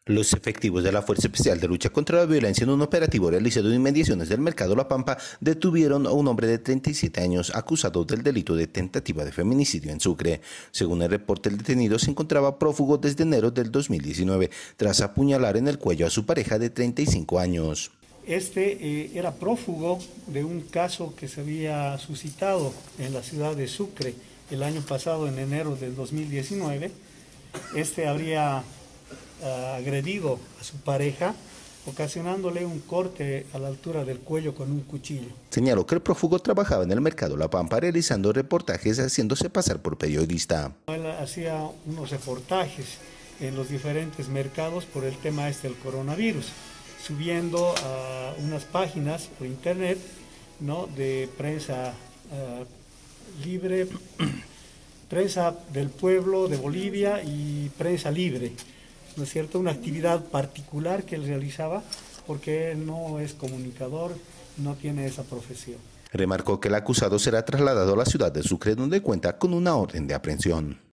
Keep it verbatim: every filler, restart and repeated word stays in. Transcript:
Los efectivos de la Fuerza Especial de Lucha contra la Violencia en un operativo realizado en inmediaciones del Mercado La Pampa detuvieron a un hombre de treinta y siete años acusado del delito de tentativa de feminicidio en Sucre. Según el reporte, el detenido se encontraba prófugo desde enero del dos mil diecinueve tras apuñalar en el cuello a su pareja de treinta y cinco años. Este eh, era prófugo de un caso que se había suscitado en la ciudad de Sucre el año pasado, en enero del dos mil diecinueve. Este habría Uh, agredido a su pareja, ocasionándole un corte a la altura del cuello con un cuchillo. Señaló que el prófugo trabajaba en el Mercado La Pampa realizando reportajes haciéndose pasar por periodista. Él hacía unos reportajes en los diferentes mercados por el tema este del coronavirus, subiendo a uh, unas páginas por internet, ¿no?, de prensa uh, libre, prensa del pueblo de Bolivia y prensa libre. ¿No es cierto? Una actividad particular que él realizaba porque él no es comunicador, no tiene esa profesión. Remarcó que el acusado será trasladado a la ciudad de Sucre, donde cuenta con una orden de aprehensión.